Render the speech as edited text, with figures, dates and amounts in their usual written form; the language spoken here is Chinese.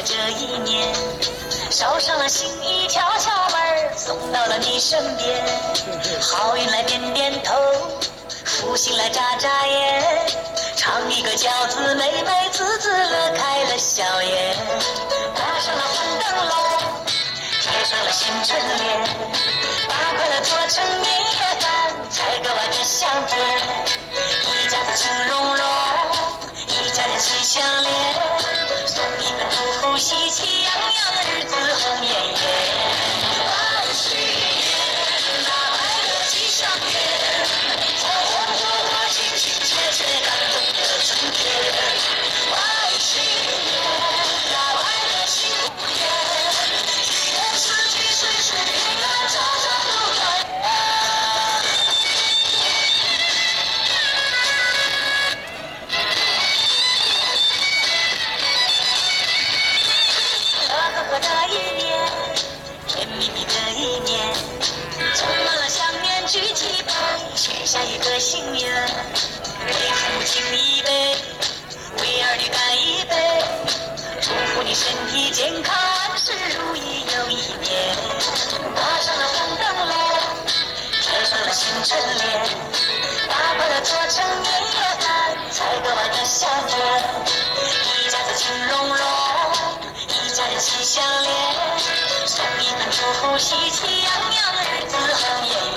的这一年，捎上了心意，敲敲门，送到了你身边。好运来点点头，福星来眨眨眼，唱一个饺子，妹妹滋滋乐开了笑颜。挂上了红灯笼，贴上了新春联，把快乐做成年夜饭，菜个碗的香甜。一家子情融融，一家人心相连，送一份祝福，喜气洋洋，日子红艳艳。万岁爷，那快乐吉祥年，红红火火，亲亲切切，感动的春天。万岁爷，那快乐幸福年，一年四季岁岁平安，朝朝都团圆。乐呵呵的一年，甜蜜蜜的一年，充满了想念，举起杯，许下一个心愿，给父母敬一杯，为儿女干一杯，祝福你身体健康，万事如意又一年。挂上了红灯笼，贴上了新春联，把快乐做成年夜饭，菜个碗的香甜。一家子情融融，一家人心相连，送一份祝福，喜气洋洋，日子红艳